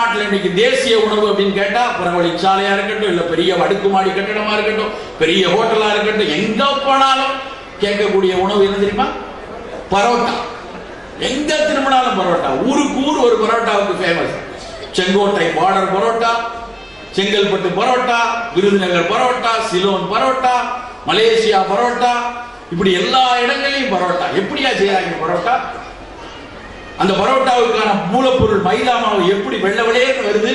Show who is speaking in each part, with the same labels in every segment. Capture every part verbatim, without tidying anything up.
Speaker 1: தமிழ்நாட்டில் இன்னைக்கு தேசிய உணவு அப்படின்னு கேட்டா புறவழிச்சாலையா இருக்கட்டும், இல்ல பெரிய அடுக்குமாடி கட்டடமா இருக்கட்டும், பெரிய ஹோட்டலா இருக்கட்டும், எங்க போனாலும் கேட்கக்கூடிய உணவு என்ன தெரியுமா? பரோட்டா. எங்க திரும்பினாலும் பரோட்டா. ஊருக்கு ஊர் ஒரு பரோட்டாவுக்கு famous. Sengottai border parotta, Chengalpattu parotta, Virudhunagar parotta, Ceylon parotta, Malaysia parotta, இப்படி எல்லா இடங்களையும் பரோட்டா. எப்படியா செய்யறாங்க பரோட்டா? அந்த பரோட்டாவுக்கான மூலப்பொருள் மைதா மாவு எப்படி வெள்ளை வெளியேன்னு வருது?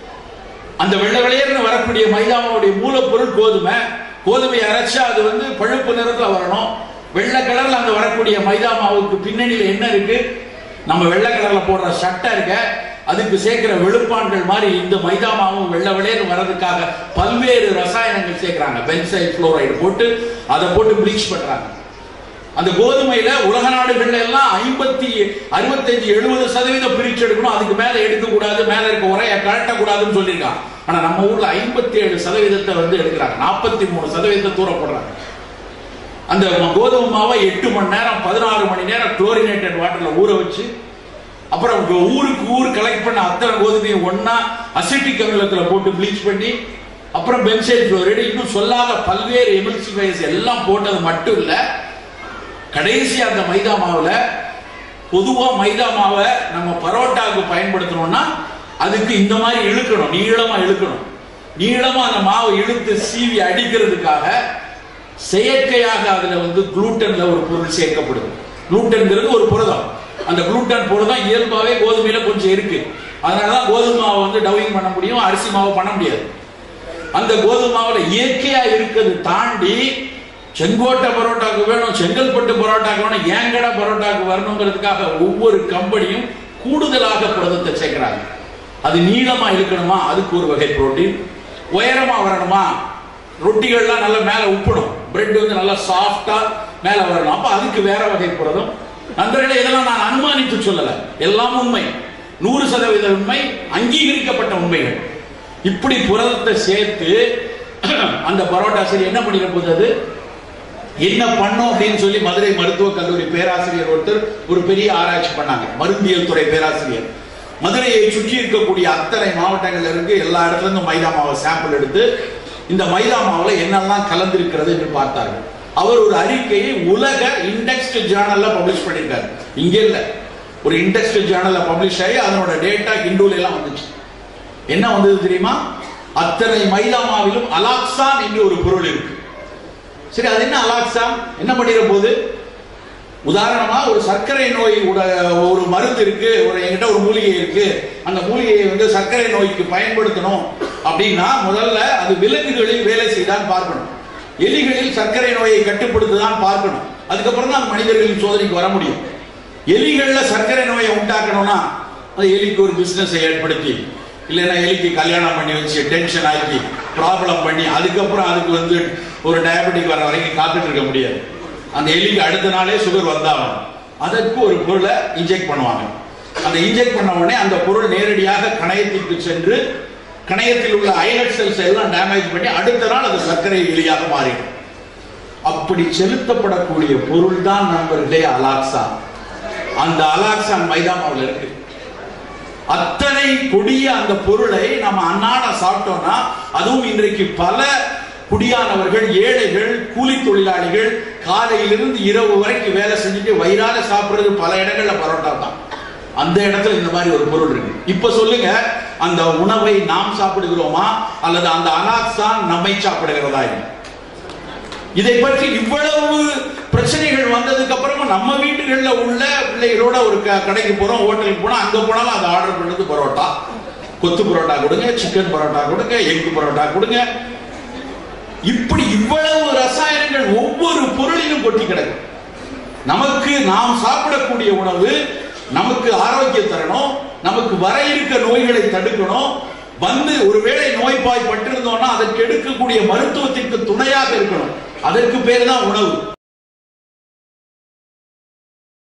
Speaker 1: அந்த வெள்ளை வெளியேன்னு வரக்கூடிய மைதா மாவுடைய மூலப்பொருள் கோதுமை. கோதுமையை அரைச்சா அது வந்து பழுப்பு நிறத்துல வரணும். வெள்ளை கலர்ல அங்க வரக்கூடிய மைதா மாவுக்கு பின்னணியில என்ன இருக்கு? நம்ம வெள்ளை கலர்ல போடுற சட்டை இருக்க, அதுக்கு சேர்க்கிற வெளுப்பான்கள் மாதிரி இந்த மைதா மாவும் வெள்ளை வெளியேன்னு வர்றதுக்காக பல்வேறு ரசாயனங்கள் சேர்க்கிறாங்க. பென்சைல் குளோரைடு போட்டு அதை போட்டு ப்ளீச் பண்றாங்க. அந்த கோதுமையில உலக நாடுகள்ல எல்லாம் ஐம்பத்தி அறுபத்தஞ்சு எழுபது சதவீதம் பிரிச்சு எடுக்கணும், அதுக்கு மேல எடுக்க கூடாது, மேல இருக்க உரைய கழட்ட கூடாதுன்னு சொல்லியிருக்காங்க. ஆனா நம்ம ஊர்ல ஐம்பத்தி ஏழு சதவீதத்தை வந்து எடுக்கிறாங்க, நாற்பத்தி மூணு சதவீதத்தை தூர போடுறாங்க. அந்த கோதுமை மாவை எட்டு மணி நேரம் பதினாறு மணி நேரம் குளோரினேட்டட் வாட்டர்ல ஊற வச்சு, அப்புறம் ஊருக்கு ஊர் கலெக்ட் பண்ண அத்தனை கோதுமையை ஒன்னா அசிட்டிக் அமிலத்துல போட்டு ப்ளீச் பண்ணி, அப்புறம் பென்சைல் குளோரைடு, இன்னும் சொல்லாத பல்வேறு எமில்சிஃபையர்ஸ் எல்லாம் போட்டது மட்டும் இல்ல, கடைசி அந்த மைதா மாவுல பொதுவா மைதா மாவை நம்ம பரோட்டாவுக்கு பயன்படுத்தணும்னா அதுக்கு இந்த மாதிரி இழுக்கணும், நீளமா இழுக்கணும். நீளமா அந்த மாவை இழுத்து சீவி அடிக்கிறதுக்காக செயற்கையாக அதுல வந்து குளூட்டன்ல ஒரு பொருள் சேர்க்கப்படுது. குளூட்டன்ங்கிறது ஒரு புரதம். அந்த குளூட்டன் புரதம் இயல்பாவே கோதுமையில கொஞ்சம் இருக்கு. அதனாலதான் கோதுமை மாவை வந்து டவுயிங் பண்ண முடியும், அரிசி மாவை பண்ண முடியாது. அந்த கோதுமை மாவுல இயற்கையா இருக்கிறது தாண்டி செங்கோட்டை பரோட்டாக்கு வேணும், செங்கல்பட்டு பரோட்டாக்கு வேணும், ஏங்கடா பரோட்டாக்கு வரணுங்கிறதுக்காக ஒவ்வொரு கம்பெனியும் கூடுதலாக புரதத்தை சேர்க்கிறாங்க. அது நீளமா இருக்கணுமா, அதுக்கு ஒரு வகை புரோட்டீன். உயரமா வரணுமா, ரொட்டிகள்லாம் நல்லா மேல உப்பணும், பிரெட் வந்து நல்லா சாஃப்டா மேல வரணும், அப்ப அதுக்கு வேற வகை புரதம். நண்பர்களே, இதெல்லாம் நான் அனுமானித்து சொல்லல, எல்லாம் உண்மை, நூறு சதவீத உண்மை, அங்கீகரிக்கப்பட்ட உண்மைகள். இப்படி புரதத்தை சேர்த்து அந்த பரோட்டா சரி என்ன பண்ணிட போகுது, அது என்ன பண்ணும் அப்படின்னு சொல்லி மதுரை மருத்துவக் கல்லூரி பேராசிரியர் ஒருத்தர் ஒரு பெரிய ஆராய்ச்சி பண்ணாங்க. மருந்தியல் துறை பேராசிரியர் மதுரையை சுற்றி இருக்கக்கூடிய அத்தனை மாவட்டங்கள்ல இருந்து எல்லா இடத்துல இருந்து மைதா மாவை சாம்பிள் எடுத்து இந்த மைதா மாவுல என்னெல்லாம் கலந்திருக்கிறது என்று பார்த்தார்கள். அவர் ஒரு அறிக்கையை உலக இண்டெக்ஸ்ட் ஜேர்னல்ல பப்ளிஷ் பண்ணியிருக்காரு. இங்க இல்ல, ஒரு இண்டெக்ஸ்ட் ஜேர்னல்ல பப்ளிஷ் ஆகி அதனோட டேட்டா ஹிந்துல எல்லாம் வந்துச்சு. என்ன வந்தது தெரியுமா? அத்தனை மைதா மாவிலும் அலாக்சான் என்று ஒரு பொருள் இருக்கு. சரி, அது என்ன அலாக்சான், என்ன பண்ணிட போது? உதாரணமா ஒரு சர்க்கரை நோய் ஒரு மருந்து இருக்கு, ஒரு என்கிட்ட ஒரு மூலிகை இருக்கு, அந்த மூலிகையை வந்து சர்க்கரை நோய்க்கு பயன்படுத்தணும் அப்படின்னா முதல்ல அது விலங்குகளில் வேலை செய்தான் பார்க்கணும், எலிகளில் சர்க்கரை நோயை கட்டுப்படுத்துதான் பார்க்கணும், அதுக்கப்புறம் தான் மனிதர்களின் சோதனைக்கு வர முடியும். எலிகள்ல சர்க்கரை நோயை உண்டாக்கணும்னா அது எலிக்கு ஒரு பிசினஸ் ஏற்படுத்தி, இல்லைன்னா எலிக்கு கல்யாணம் பண்ணி வச்சு டென்ஷன் ஆக்கி ப்ராப்ளம் பண்ணி அதுக்கப்புறம் அதுக்கு வந்து ஒரு டயபெட்டிக் வர வரைக்கும் காத்துட்டு இருக்க முடியாது. அந்த எலிக்கு அடுத்த நாளே சுகர் வந்தாலும் அதற்கு ஒரு பொருளை இன்ஜெக்ட் பண்ணுவாங்க. அந்த இன்ஜெக்ட் பண்ண உடனே அந்த பொருள் நேரடியாக கணையத்திற்கு சென்று கணையத்தில் உள்ள ஐலட் செல்ஸ் எல்லாம் டேமேஜ் பண்ணி அடுத்த நாள் அது சர்க்கரை எலியாக மாறிடும். அப்படி செலுத்தப்படக்கூடிய பொருள் தான் நண்பர்களே அலாக்சான். அந்த அலாக்சான் மைதா மாவுல இருக்கு. அத்தனை கொடிய அந்த பொருளை நம்ம அன்னாட சாப்பிட்டோம்னா, அதுவும் இன்றைக்கு பல குடியானவர்கள், ஏழைகள், கூலி தொழிலாளிகள் காலையிலிருந்து இரவு வரைக்கும் வேலை செஞ்சுட்டு வயிறால சாப்பிடுறது பல இடங்கள்ல பரோட்டா தான். அந்த இடத்துல இந்த மாதிரி ஒரு பொருள் இருக்கு. இப்ப சொல்லுங்க, அந்த உணவை நாம் சாப்பிடுகிறோமா அல்லது அந்த அலாக்சான் நம்மை சாப்பிடுகிறதா? இதை பற்றி இவ்வளவு பிரச்சனைகள் வந்ததுக்கு அப்புறமா நம்ம வீட்டுகள்ல உள்ள பிள்ளைகளோட ஒரு கடைக்கு போறோம், ஹோட்டலுக்கு போனா அங்க போனாலும் அதை ஆர்டர் பண்ணது பரோட்டா, கொத்து பரோட்டா கொடுங்க, சிக்கன் பரோட்டா கொடுங்க, எக் பரோட்டா கொடுங்க. இப்படி இவ்வளவு ரசாயனங்கள் ஒவ்வொரு பொருளிலும் கொட்டி கிடக்கும். நமக்கு நாம் சாப்பிடக்கூடிய உணவு நமக்கு ஆரோக்கியம் தரணும், நமக்கு வர இருக்க நோய்களை தடுக்கணும். வந்து ஒருவேளை நோய்பாய் பட்டிருந்தோம்னா அதற்கு எடுக்கக்கூடிய மருத்துவத்திற்கு துணையாக இருக்கணும். அதற்கு பேர் தான் உணவு.